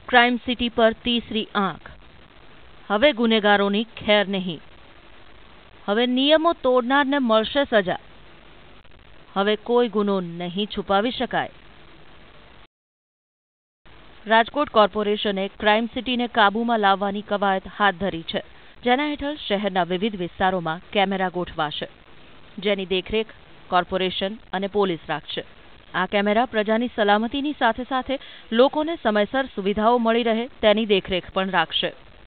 Crime city पर तीसरी आंख। हवे गुનેગાरोनी ખેર નહીં। હવે નિયમો તોડનારને મળશે સજા। હવે કોઈ ગુનો નહીં છુપાવી શકાય। રાજકોટ કોર્પોરેશને ક્રાઇમ સિટીને કાબૂમાં લાવવાની કવાયત હાથ ધરી છે, જેના હેઠળ શહેરના વિવિધ વિસ્તારોમાં કેમેરા ગોઠવાશે, જેની દેખરેખ કોર્પોરેશન અને પોલીસ રાખશે। આ કેમેરા પ્રજાની સલામતીની સાથે સાથે લોકોને સમયસર સુવિધાઓ મળી રહે તેની દેખરેખ પણ રાખશે।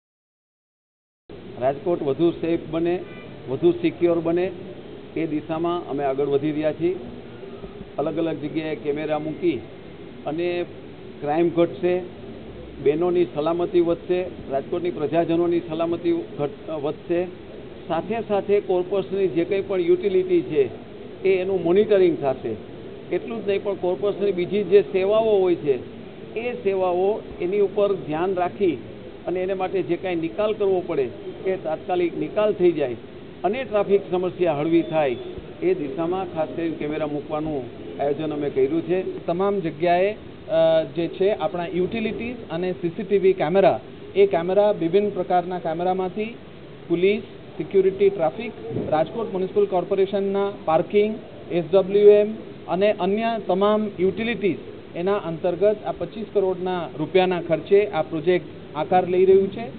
રાજકોટ વધુ સેફ બને, વધુ સિક્યોર બને એ દિશામાં અમે આગળ વધી રહ્યા છીએ। અલગ અલગ જગ્યાએ કેમેરા મૂકી અને ક્રાઇમ ઘટશે, બહેનોની સલામતી વધશે, રાજકોટની પ્રજાજનોની સલામતી વધશે। સાથે સાથે કોર્પોરેશનની જે કંઈ પણ યુટિલિટી છે એ એનું મોનિટરિંગ થશે। એટલું જ નહીં પણ કોર્પોરેશનની બીજી જે સેવાઓ હોય છે એ સેવાઓ એની ઉપર ધ્યાન રાખી અને એને માટે જે કાંઈ નિકાલ કરવો પડે એ તાત્કાલિક નિકાલ થઈ જાય અને ટ્રાફિક સમસ્યા હળવી થાય એ દિશામાં ખાસ કરીને કેમેરા મૂકવાનું આયોજન અમે કર્યું છે। તમામ જગ્યાએ જે છે આપણા યુટિલિટીઝ અને સીસીટીવી કેમેરા, એ કેમેરા વિભિન્ન પ્રકારના કેમેરામાંથી police, security, traffic, Rajkot municipal કોર્પોરેશનના પાર્કિંગ, SWM અને અન્ય તમામ યુટિલિટીઝ એના અંતર્ગત આ 25 કરોડના રૂપિયાના ખર્ચે આ પ્રોજેક્ટ આકાર લઈ રહ્યું છે।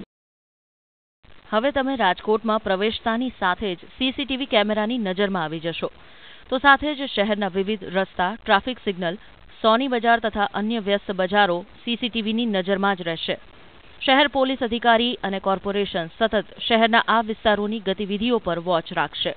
હવે તમે રાજકોટમાં પ્રવેશતાની સાથે જ સીસીટીવી કેમેરાની નજરમાં આવી જશો, તો સાથે જ શહેરના વિવિધ રસ્તા, ટ્રાફિક સિગ્નલ, સોની બજાર તથા અન્ય વ્યસ્ત બજારો સીસીટીવીની નજરમાં જ રહેશે। શહેર પોલીસ અધિકારી અને કોર્પોરેશન સતત શહેરના આ વિસ્તારોની ગતિવિધિઓ પર વોચ રાખશે।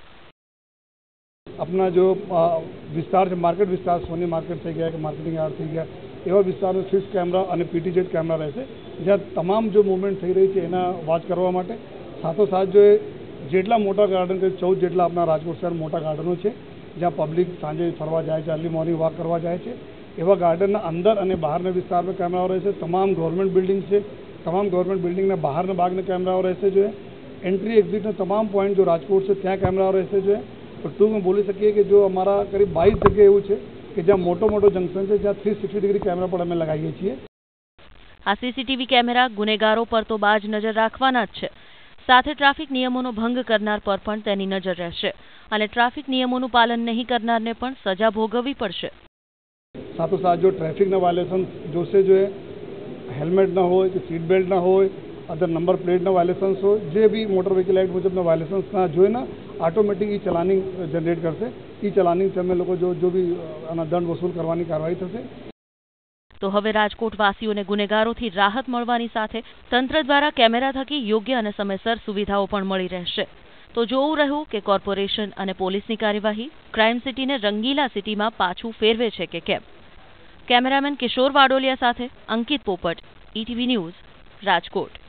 अपना जो विस्तार है, मार्केट विस्तार, सोनी मार्केट थी गया कि मार्केटिंग यार्ड थी गया, एवं विस्तार में फिक्स कैमरा और पीटीजेड कैमरा रहશે, જ્યાં તમામ जो मूवमेंट થઈ રહી છે એના વોચ કરવા માટે। સાથોસાથ જો જેટલા મોટા ગાર્ડન કે 14 જેટલા આપણા રાજકોટ શહેર મોટા ગાર્ડનો છે જ્યાં પબ્લિક સાંજે ફરવા જાય છે, અર્લી મોર્નિંગ વોક કરવા જાય છે, એવા ગાર્ડનના અંદર અને બહારના વિસ્તારમાં કેમેરાઓ રહેશે। તમામ ગવર્મેન્ટ બિલ્ડિંગ છે, તમામ ગવર્મેન્ટ બિલ્ડિંગના બહારના ભાગના કેમેરાઓ રહેશે। જો एंट्री एग्जिटના તમામ પોઈન્ટ जो રાજકોટ છે ત્યાં કેમેરાઓ રહેશે। जो तो टूक में बोली सकिए कि जो हमारा करीब 22 जगह एवं है कि ज्यादा मोटो जंक्शन है ज्यादा 360 डिग्री कैमरा पर अमे लगाईए छीए। आ सीसीटीवी कैमरा गुनेगारों पर तो बाज नजर राखवाना ज छे, साथे ट्राफिक नियमों भंग करनार पर पण तेनी नजर रहेशे अने ट्राफिक नियमों पालन नहीं करनारने पण सजा भोगववी पड़शे। साथोसाथ जो ट्रेफिक वायलेशन जो से जो है हेल्मेट न हो कि सीट बेल्ट न हो, अदर नंबर प्लेट वायलेशंस हो, जे भी मोटर व्हीकल एक्ट मुजब वायलेशंस जो है ना ऑटोमेटिक ई चलानिंग जनरेट करते। ई चलानिंग से अमे लोग जो भी दंड वसूल करवानी कार्रवाई थशे। तो हवे राजकोट वासीओने गुनेगारोथी राहत मळवानी साथे तंत्र द्वारा केमेरा थकी योग्य अने समयसर सुविधाओ पण मळी रहेशे। तो जोवुं रह्युं के कोर्पोरेशन अने पोलीसनी कार्यवाही क्राइम सिटीने रंगीला सिटीमां पाछुं फेरवे छे के केम। कैमरामेन किशोर वाडोलिया साथे अंकित पोपट, ETV न्यूज, राजकोट।